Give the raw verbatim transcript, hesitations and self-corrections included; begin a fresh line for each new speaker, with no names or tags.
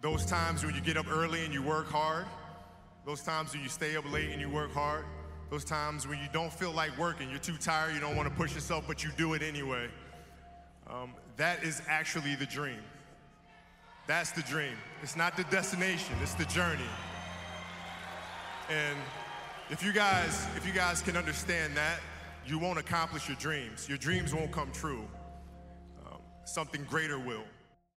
those times when you get up early and you work hard, those times when you stay up late and you work hard, those times when you don't feel like working, you're too tired, you don't want to push yourself, but you do it anyway. Um, that is actually the dream. That's the dream. It's not the destination, it's the journey. And if you guys, if you guys can understand that, you won't accomplish your dreams. Your dreams won't come true. Um, something greater will.